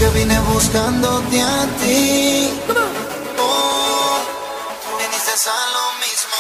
porque vine buscándote a ti. Oh, tú viniste a lo mismo.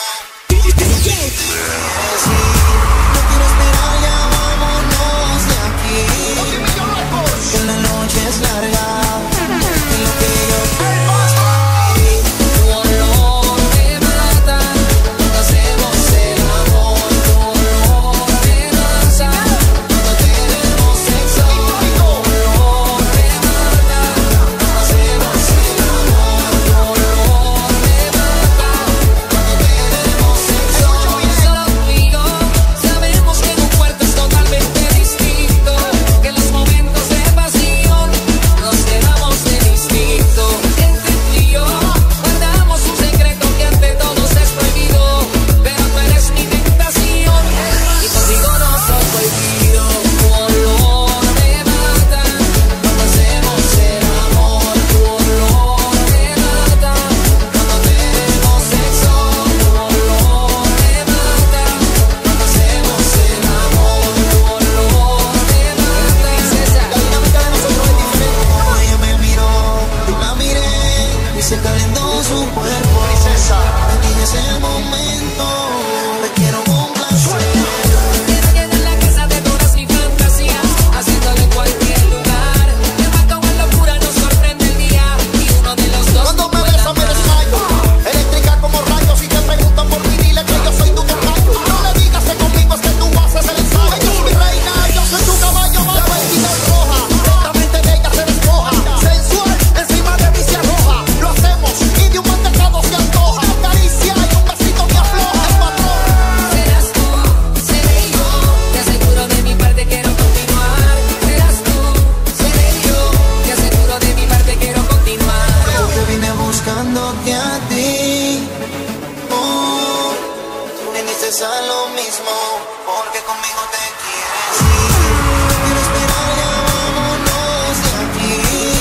Sí, no quiero esperar, ya vámonos de aquí. Que la noche es larga. Y lo que yo quiero es tu olor me mata. Cuando hacemos el amor, tu olor me mata. Cuando tenemos sexo, tu olor me mata. Cuando hacemos el amor, tu olor me mata. Cuando tenemos sexo, Solo tú y yo sabemos que en un cuarto es totalmente distinto, que en los momentos de pasión nos quedamos en instinto. Entre tú y yo guardamos un secreto que ante todos es prohibido, pero tú eres mi tentación y contigo no soy prohibido. Tu olor me mata cuando hacemos el amor, tu olor me mata cuando tenemos sexo, tu olor me mata cuando hacemos el amor, tu olor me mata. Princesa, la dinámica de nosotros es diferente. Como ella me miró, yo la miré y se calentó su cuerpo. Princesa, en ese momento te quiero complacer. quiero llenar la casa de todas mis fantasías, haciéndolo en cualquier lugar. Me mato en locura, nos sorprende el día y uno de los dos Cuando no me pueda besas me desmayo, eléctrica como rayos. Si te preguntan por mí, dile que yo soy tu tocayo. No le digas que conmigo es que tú haces el ensayo. Ella es mi reina, yo soy tu caballo. La vestida es roja, lentamente de ella se despoja. Sensual, encima de mí se arroja. Lo hacemos y de un mantecado se antoja. Una caricia y un besito me afloja. El patrón. Serás tú, seré yo, te aseguro de mi parte quiero continuar. Serás tú, seré yo, te aseguro de mi parte quiero continuar. Porque vine buscándote a ti. Oh, tú viniste a lo mismo. Porque conmigo te quieres ir. No quiero esperar, ya vámonos de aquí.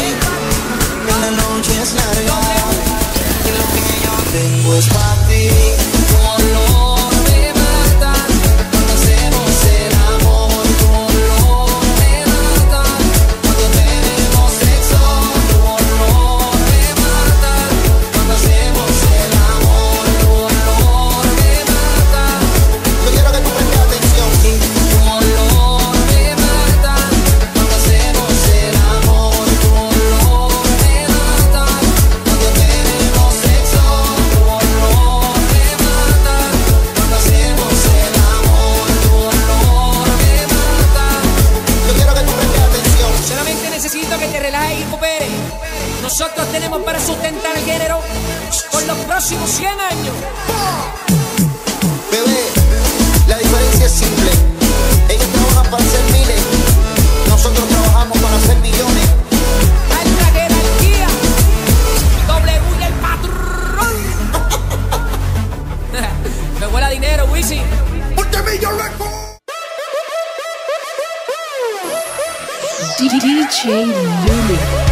Que la noche es larga. Y lo que yo tengo es para ti. Tu olor me mata cuando hacemos el amor, tu olor me mata cuando tenemos sexo, tu olor me mata cuando hacemos el amor, tu olor me mata. Yo quiero que tú prestes atención. Tu olor me mata cuando hacemos el amor, tu olor me mata cuando tenemos sexo, tu olor me mata cuando hacemos el amor, tu olor me mata. Yo quiero que tú prestes atención. Solamente necesito que te relajes y cooperes. Nosotros tenemos para sustentar el género por los próximos 100 años. Bebé, la diferencia es simple. Ellos trabajan para hacer miles. Nosotros trabajamos para hacer millones. Alta jerarquía, W y el patrón. Me huele a dinero, Wisin. DJ Lulu.